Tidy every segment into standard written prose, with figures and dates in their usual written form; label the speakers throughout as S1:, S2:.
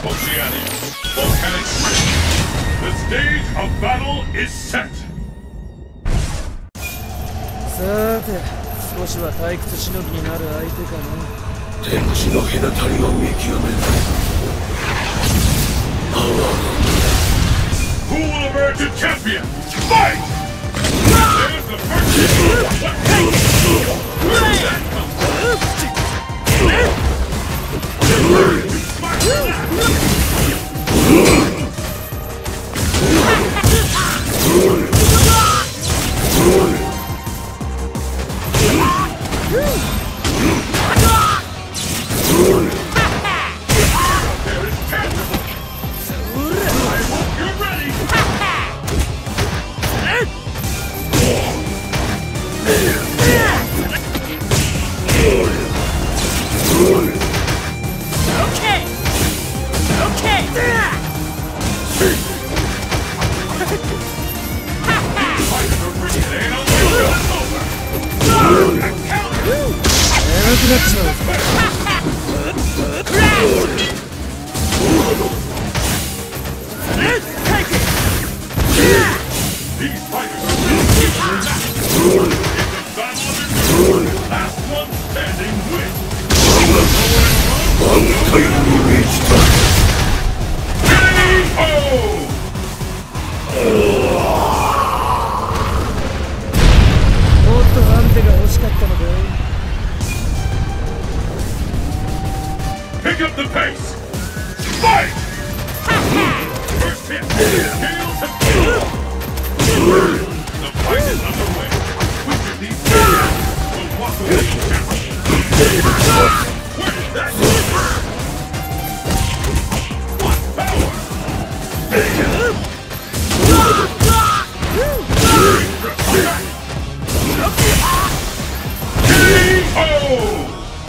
S1: Oceanic volcanic rift. The stage of battle is set.
S2: さて、少しは退屈しのぎになる相手かな。
S3: 天地の隔たりを見極める。
S1: Who will emerge a champion? Fight! There's the first Pick up the pace! Fight! First hit! Hail to kill! The fight is underway. Which of these players will walk away champion? Where did that come from? What power! K.O.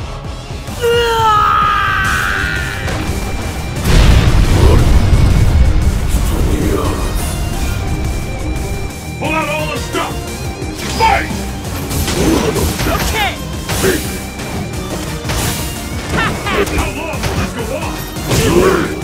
S1: Pull out all the stuff! Fight!
S4: Okay!
S1: How long will this go on?